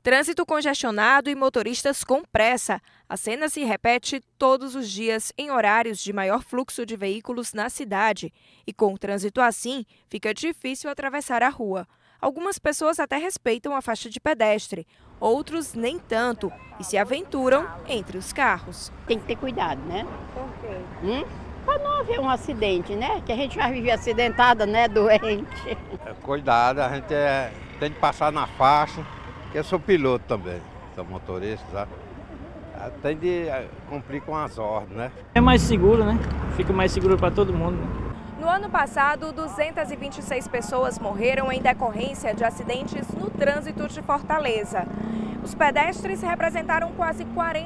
Trânsito congestionado e motoristas com pressa. A cena se repete todos os dias em horários de maior fluxo de veículos na cidade. E com o trânsito assim, fica difícil atravessar a rua. Algumas pessoas até respeitam a faixa de pedestre, outros nem tanto e se aventuram entre os carros. Tem que ter cuidado, né? Por quê? Para não haver um acidente, né? Que a gente vai viver acidentada, né? Doente. Cuidado, a gente tem que passar na faixa, que eu sou piloto também, sou motorista, sabe? Tem de cumprir com as ordens, né? É mais seguro, né? Fica mais seguro para todo mundo, né? No ano passado, 226 pessoas morreram em decorrência de acidentes no trânsito de Fortaleza. Os pedestres representaram quase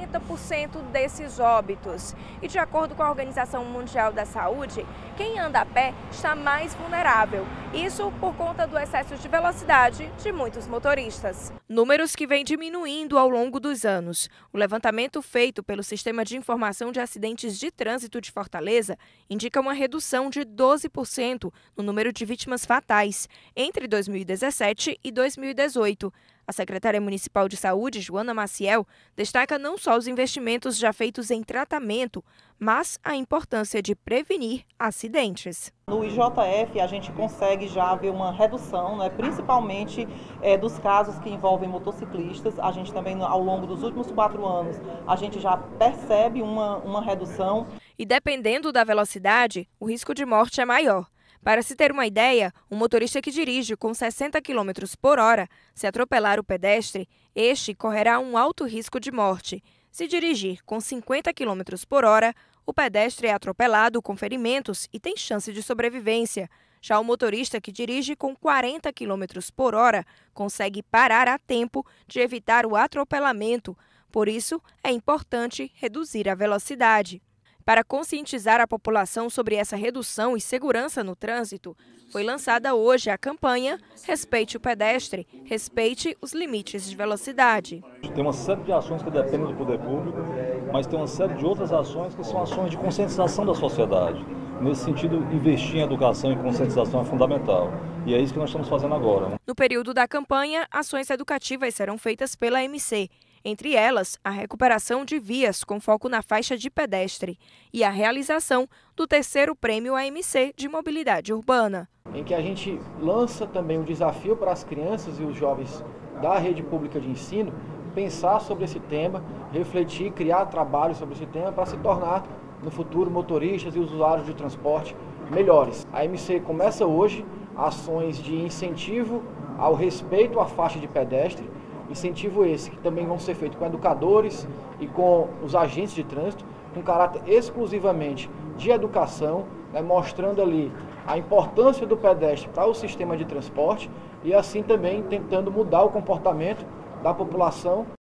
40% desses óbitos. E de acordo com a Organização Mundial da Saúde, quem anda a pé está mais vulnerável. Isso por conta do excesso de velocidade de muitos motoristas. Números que vêm diminuindo ao longo dos anos. O levantamento feito pelo Sistema de Informação de Acidentes de Trânsito de Fortaleza indica uma redução de 12% no número de vítimas fatais entre 2017 e 2018. A secretária municipal de saúde, Joana Maciel, destaca não só os investimentos já feitos em tratamento, mas a importância de prevenir acidentes. No IJF, a gente consegue já ver uma redução, né, principalmente dos casos que envolvem motociclistas. A gente também, ao longo dos últimos 4 anos, a gente já percebe uma redução. E dependendo da velocidade, o risco de morte é maior. Para se ter uma ideia, um motorista que dirige com 60 km por hora, se atropelar o pedestre, este correrá um alto risco de morte. Se dirigir com 50 km por hora, o pedestre é atropelado com ferimentos e tem chance de sobrevivência. Já o motorista que dirige com 40 km por hora consegue parar a tempo de evitar o atropelamento. Por isso, é importante reduzir a velocidade. Para conscientizar a população sobre essa redução e segurança no trânsito, foi lançada hoje a campanha Respeite o Pedestre, respeite os limites de velocidade. Tem uma série de ações que dependem do poder público, mas tem uma série de outras ações que são ações de conscientização da sociedade. Nesse sentido, investir em educação e conscientização é fundamental. E é isso que nós estamos fazendo agora. No período da campanha, ações educativas serão feitas pela MC. Entre elas, a recuperação de vias com foco na faixa de pedestre e a realização do 3º Prêmio AMC de Mobilidade Urbana. Em que a gente lança também um desafio para as crianças e os jovens da rede pública de ensino pensar sobre esse tema, refletir, criar trabalho sobre esse tema para se tornar, no futuro, motoristas e usuários de transporte melhores. A AMC começa hoje ações de incentivo ao respeito à faixa de pedestre, incentivo esse que também vão ser feitos com educadores e com os agentes de trânsito, com caráter exclusivamente de educação, né, mostrando ali a importância do pedestre para o sistema de transporte e assim também tentando mudar o comportamento da população.